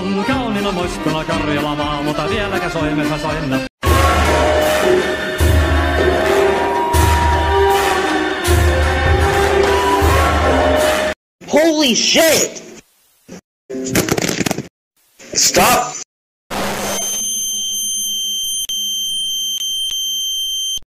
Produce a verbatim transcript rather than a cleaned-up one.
on kauniina muistona Karjala maa, mutta vieläkä soimessa soinna. Holy shit! Stop